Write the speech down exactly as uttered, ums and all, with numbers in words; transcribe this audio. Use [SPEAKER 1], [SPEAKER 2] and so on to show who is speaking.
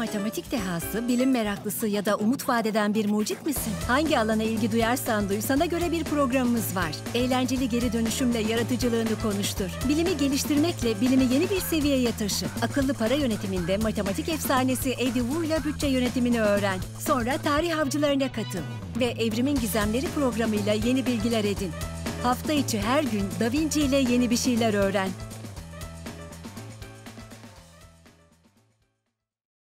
[SPEAKER 1] Matematik dehası, bilim meraklısı ya da umut vadeden bir mucit misin? Hangi alana ilgi duyarsan duy, sana göre bir programımız var. Eğlenceli geri dönüşümle yaratıcılığını konuştur. Bilimi geliştirmekle bilimi yeni bir seviyeye taşı. Akıllı para yönetiminde matematik efsanesi Eddie Wu ile bütçe yönetimini öğren. Sonra tarih avcılarına katıl ve Evrimin Gizemleri programıyla yeni bilgiler edin. Hafta içi her gün Da Vinci ile yeni bir şeyler öğren.